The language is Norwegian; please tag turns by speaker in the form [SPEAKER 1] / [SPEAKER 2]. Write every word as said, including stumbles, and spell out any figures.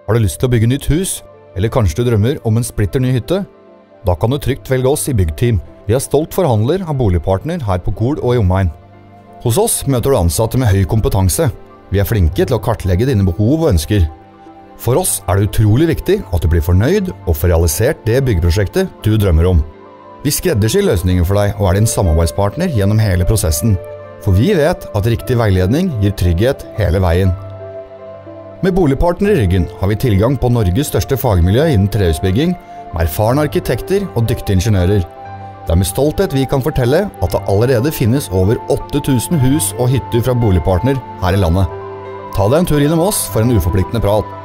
[SPEAKER 1] Har du lyst til å bygge nytt hus, eller kanskje du drømmer om en splitter ny hytte? Da kan du trygt velge oss i Byggteam. Vi er stolt forhandler av boligpartner her på Gol og i omegn. Hos oss møter du ansatte med høy kompetanse. Vi er flinke til å kartlegge dine behov og ønsker. For oss er det utrolig viktig at du blir fornøyd og får realisert det byggeprosjektet du drømmer om. Vi skreddersyr løsninger for deg og er din samarbeidspartner gjennom hele prosessen. For vi vet at riktig veiledning gir trygghet hele veien. Med Boligpartner i ryggen har vi tilgang på Norges største fagmiljø innen trehusbygging, med erfarne arkitekter og dyktige ingeniører. Det er med stolthet vi kan fortelle at det allerede finnes over åtte tusen hus og hytter fra Boligpartner her i landet. Ta deg en tur innom oss for en uforpliktende prat.